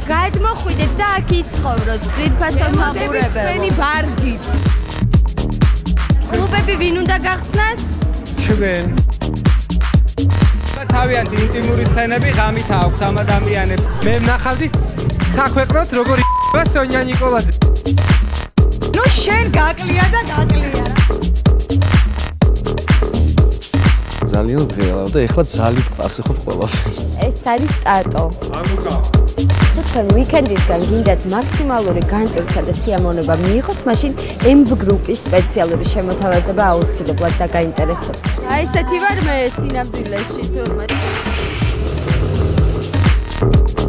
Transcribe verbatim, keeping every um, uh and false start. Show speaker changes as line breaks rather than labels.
გადმოხვიდეთ და აქ იცხოვროთ ძვირფასო მაყურებელო.
ჩვენი ბარგით.
კლუბები ვინ უნდა გახსნას?
ჩვენ.
თავიანთი ინტიმური სცენები ღამით აქვს ამ ადამიანებს.
მე ვნახავდი საქვეყნოთ როგორ ი***ვა სონია ნიკოლაძე.
ნუ შენ გაკლია და გაკლია.
ძალიან ღელა და ეხლა ძალით პასუხობ ყველაფერს.
ეს არის სტარტო.
ამუკა.
თქვენ ვიკენდისგან გინდათ მაქსიმალური განჭურვა და სიამოვნება მიიღოთ, მაშინ ემ გრუპის სპეციალური შემოთავაზება აუცილებლად დაგაინტერესებთ. აი ესეთი ვარ მე სინამდვილეში თურმე.